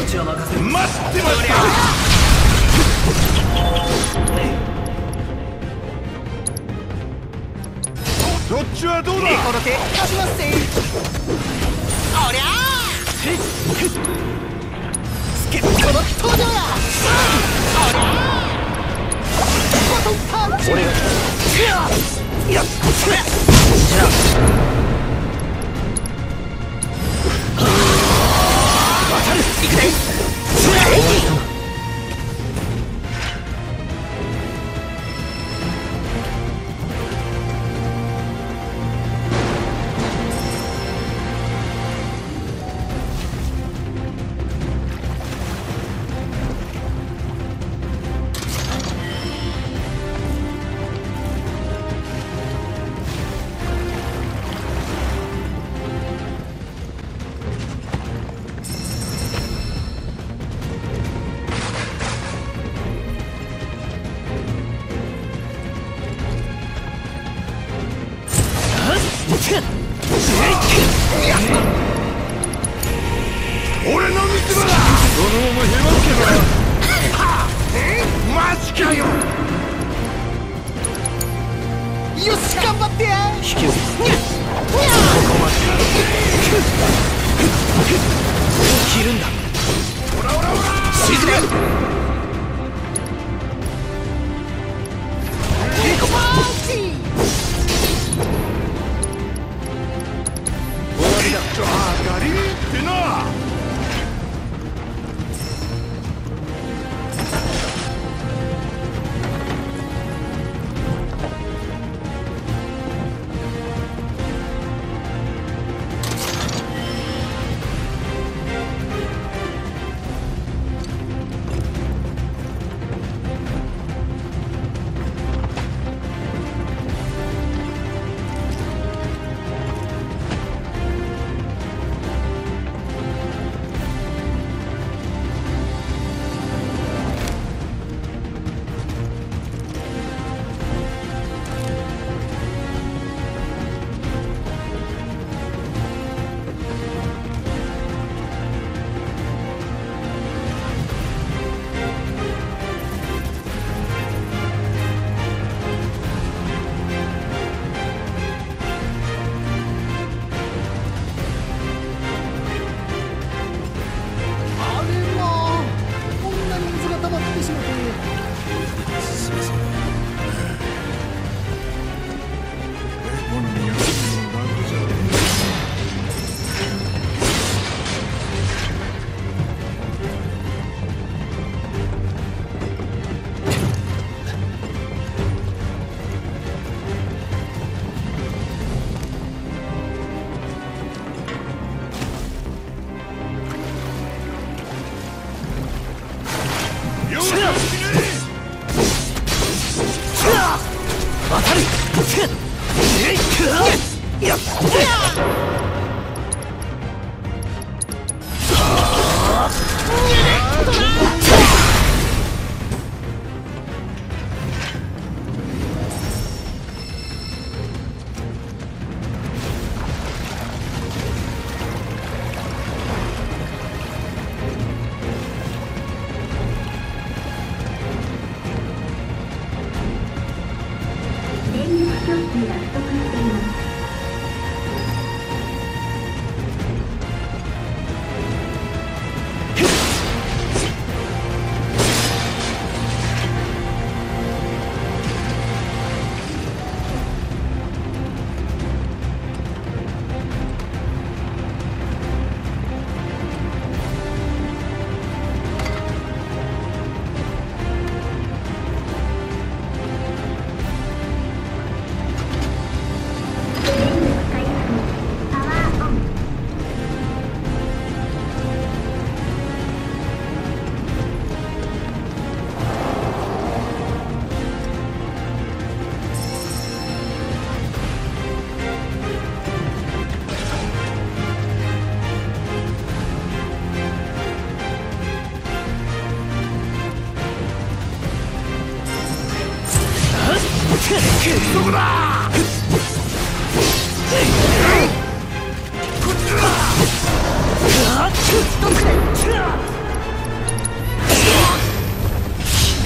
ちは任せる。 待ってました。そっちはどうだ。 この手貸しますぜ。おりゃスケットの登場だ。おりゃバトンパンチ。俺がやっそれじゃあ渡る行くぜ。それ俺の見つばだ。そのままへわけろ。マジかよ。 よし頑張ってや。引き寄せここまで切るんだ。 オラオラオラ沈めリコパンチ。終わりだ。 ガリってな。 どこだ。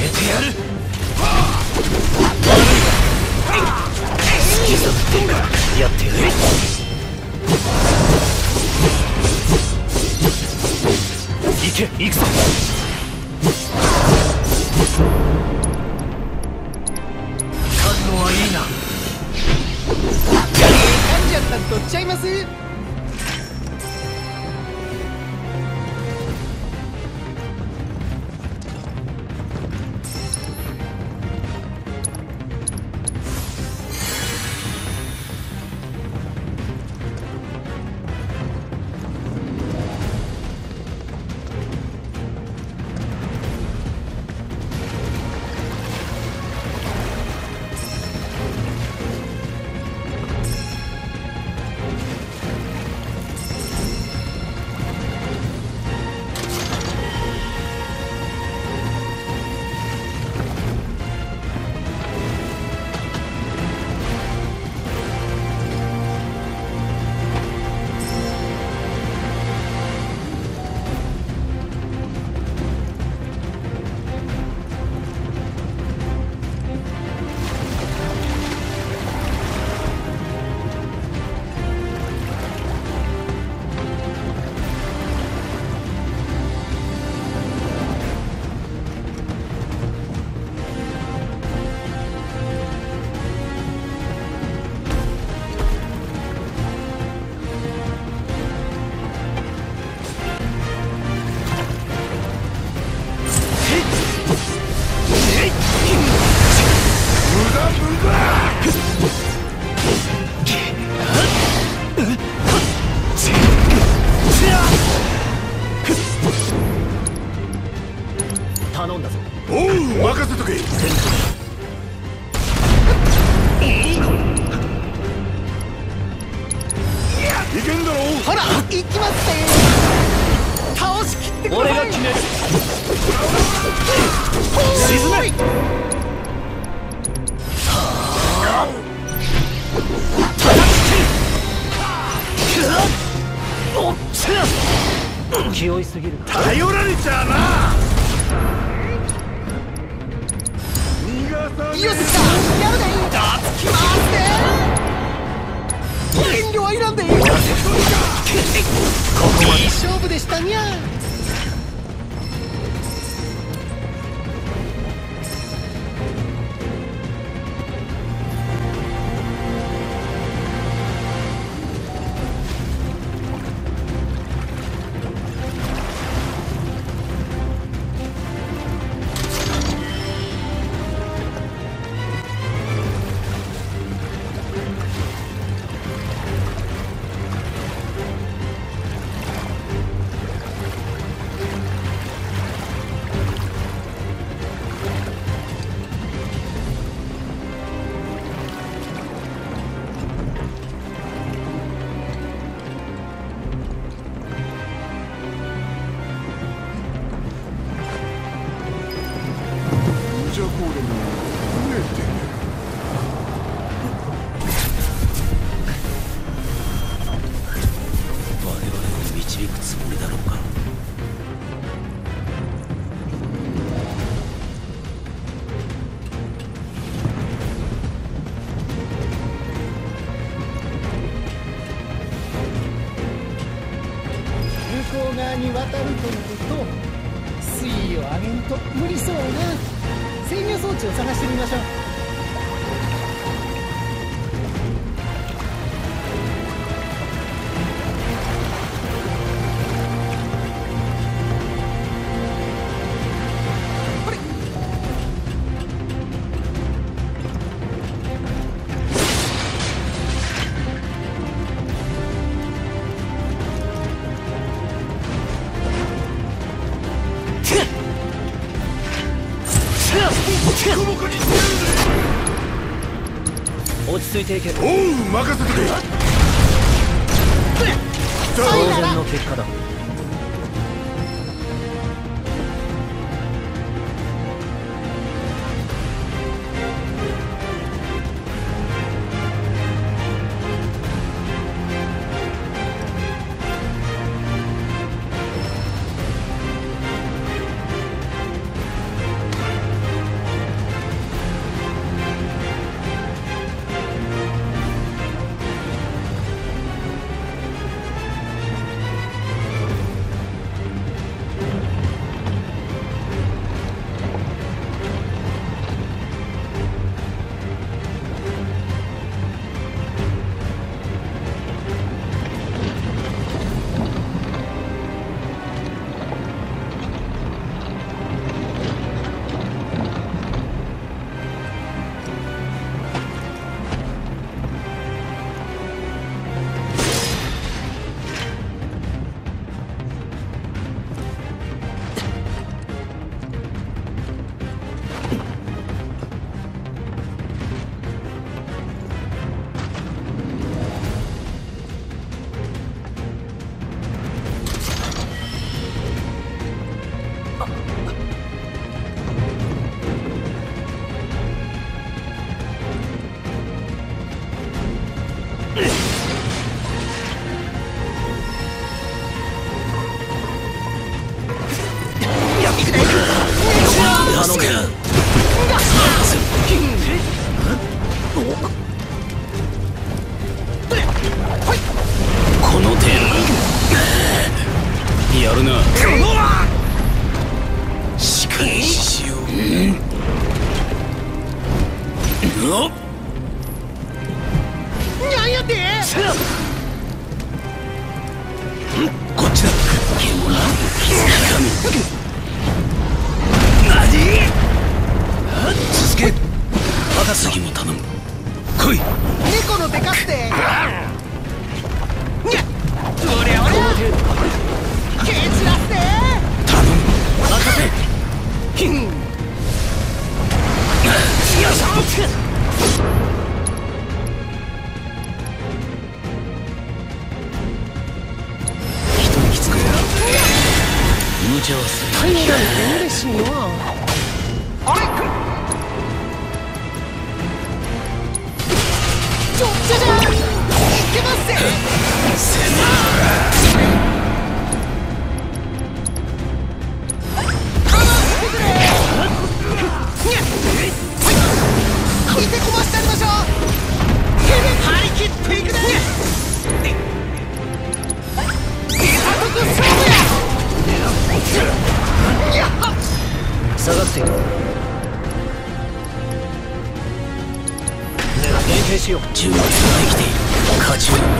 めてやる。好きさってんかやってやる。行け、行くぞ。覚悟はいいな。感じやったんとっちゃいます。頼んだぞ。 おう、任せとけ。いけんだろ。 ほら、行きますぜ。倒しきってくれ。俺が決める。沈め。気負いすぎる。 頼られちゃうな。 よし、やるね。だつきますね。遠慮はいらんで。ここまでいい勝負でしたにゃ。向こう側に渡るとなると水位を上げんと無理そうな。制御装置を探してみましょう。落ち着いていけ。 おう、任せてくれ。 当然の結果だ。 この程度やるな。仕返ししよう。 なんやってこっちだ。獣何続け。次も頼む。来い。 猫のデカってにゃおりゃおりゃ蹴散らして頼む。任せ。 ヒンよいしょ一息つく。無茶はする。 タイムが嬉しいのあれちょっじゃじゃいけますぜ引いてこましてやりましょう張り切っていくねいざとく勝負や下がっている。連携しよう。銃は生きている。勝ちを